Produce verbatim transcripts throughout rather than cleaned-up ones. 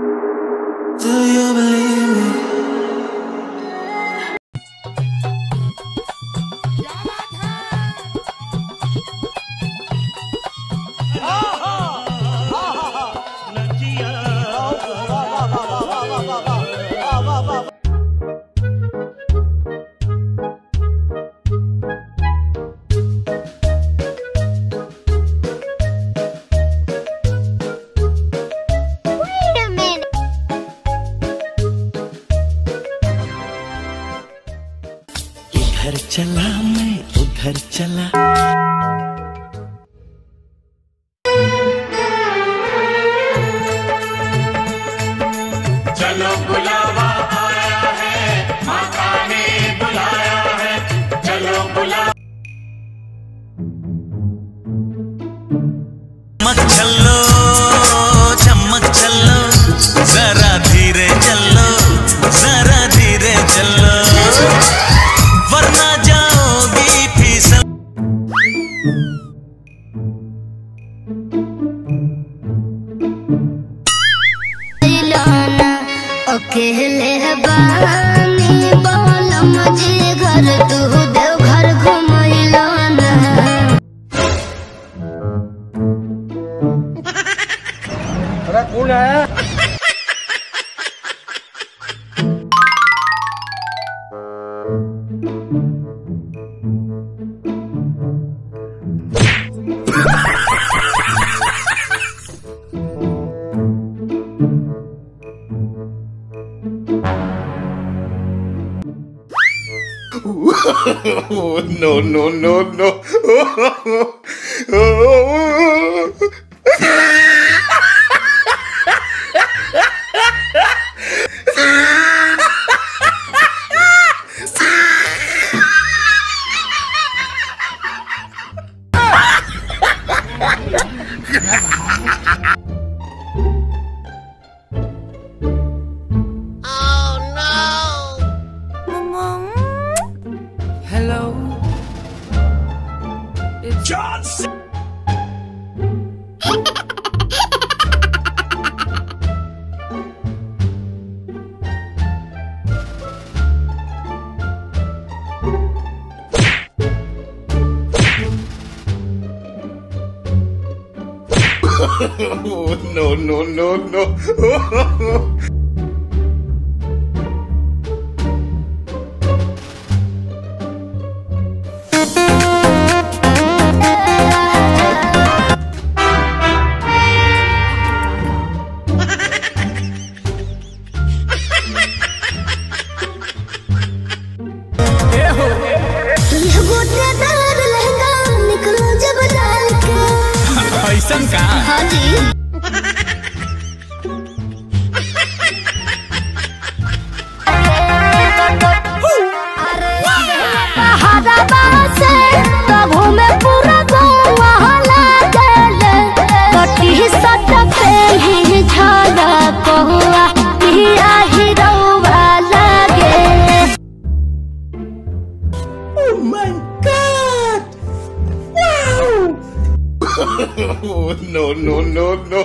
Do you believe me? इधर चला मैं उधर चला चलो बुलावा आया है, माता ने बुलाया है, चलो बुला चमक चलो चमक चलो जरा धीरे चलो जरा धीरे चलो वरना जाओगी फिसल। अकेले बानी बोल मुझे घर तू देव घर घुमैलो ना। अरे कौन है? no no no no Hello, it's Johnson. no no no no ऐसन का हाँ जी घूमे पूरा झाला कहुआ पिया हिरौआ लागे। Oh my God! no no no no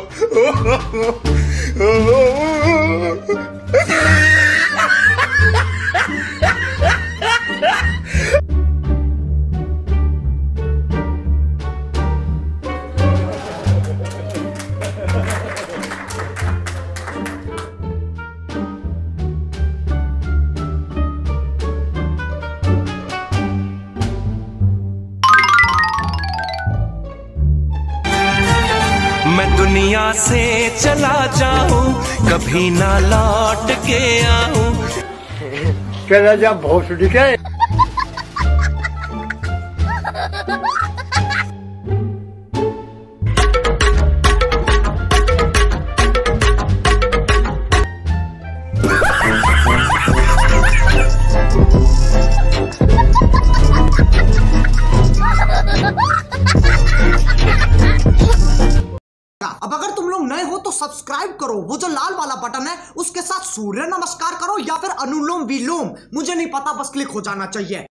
मैं दुनिया से चला जाऊं कभी ना लौट के आऊं। चला जा भोसड़ी के। अब अगर तुम लोग नए हो तो सब्सक्राइब करो, वो जो लाल वाला बटन है उसके साथ सूर्य नमस्कार करो या फिर अनुलोम विलोम, मुझे नहीं पता, बस क्लिक हो जाना चाहिए।